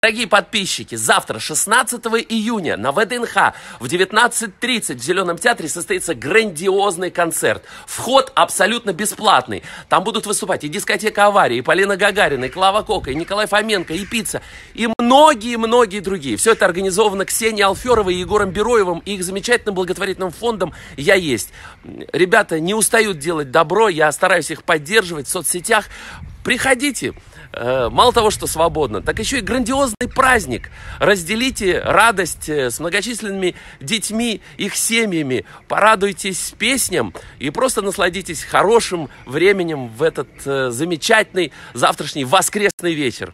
Дорогие подписчики, завтра, 16 июня, на ВДНХ в 19:30 в Зеленом театре состоится грандиозный концерт. Вход абсолютно бесплатный. Там будут выступать и дискотека «Авария», и Полина Гагарина, и Клава Кока, и Николай Фоменко, и Пицца, и многие-многие другие. Все это организовано Ксенией Алферовой и Егором Бероевым и их замечательным благотворительным фондом «Я есть». Ребята не устают делать добро, я стараюсь их поддерживать в соцсетях. Приходите. Мало того, что свободно, так еще и грандиозный праздник. Разделите радость с многочисленными детьми, их семьями. Порадуйтесь песням и просто насладитесь хорошим временем в этот замечательный завтрашний воскресный вечер.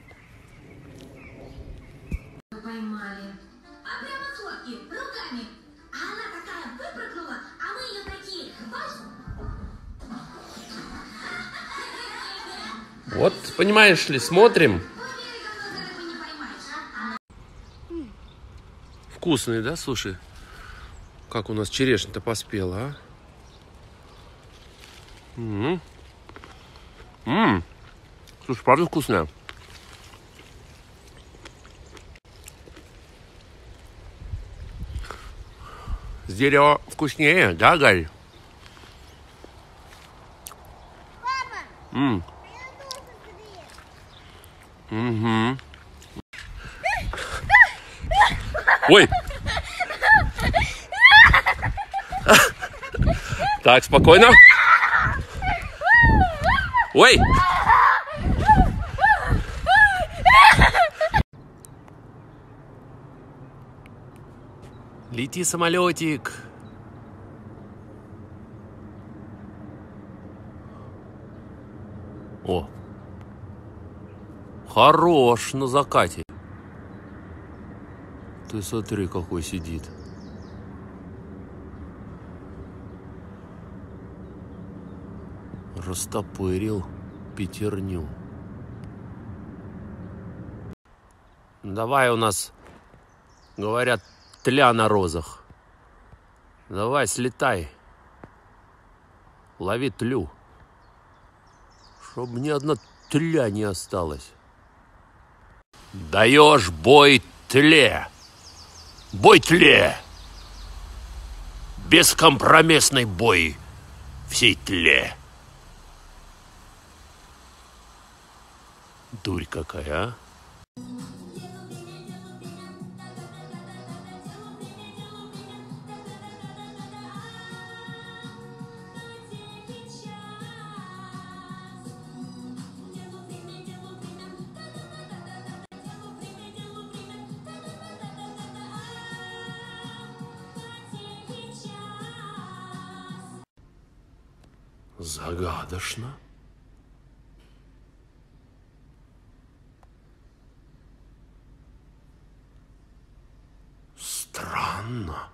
Вот, понимаешь ли, смотрим. Вкусный, да, слушай? Как у нас черешня-то поспела, а? Слушай, правда вкусная? С дерева вкуснее, да, Галь? Папа! Угу. Ой! Так, спокойно. Ой! Лети, самолетик. О! Хорош на закате. Ты смотри, какой сидит. Растопырил пятерню. Давай у нас, говорят, тля на розах. Давай, слетай. Лови тлю. Чтоб ни одна тля не осталась. Даешь бой тле. Бой тле. Бескомпромиссный бой всей тле. Дурь какая, а? Загадочно. Странно.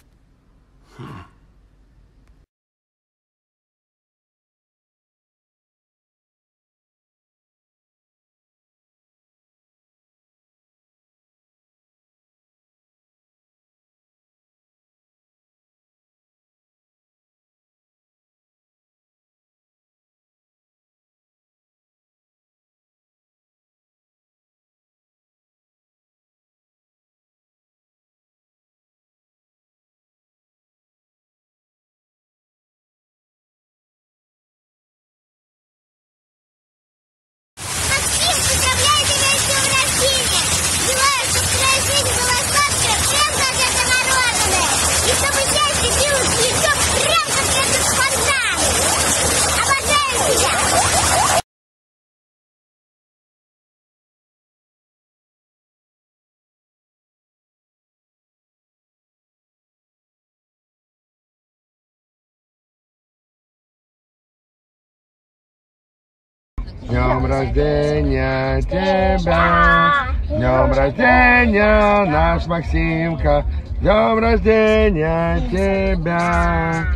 С днем рождения тебя! С днем рождения, наш Максимка! С днем рождения тебя!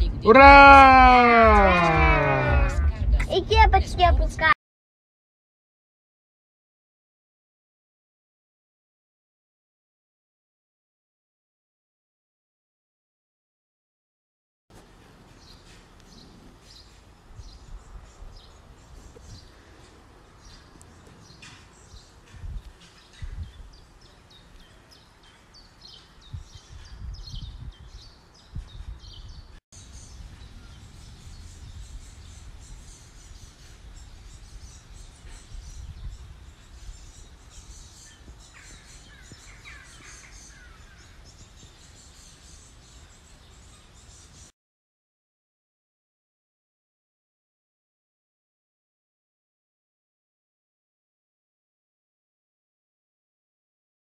Ура! И кепочки опускай!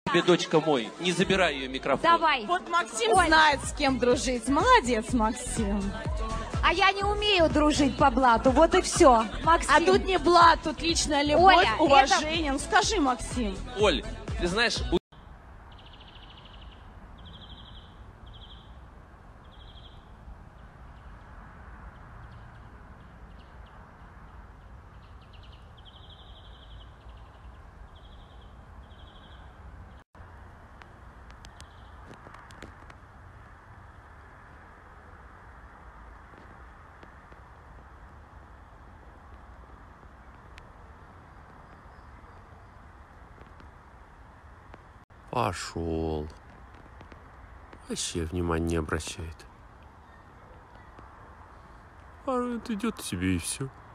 Тебе, дочка мой, не забирай ее микрофон. Давай. Вот Максим знает, с кем дружить. Молодец, Максим. А я не умею дружить по блату, вот и все. Максим. А тут не блат, тут личная любовь, Оля, уважение. Ну, скажи, Максим. Оль, ты знаешь... Пошел. Вообще внимания не обращает. А это идет себе и все.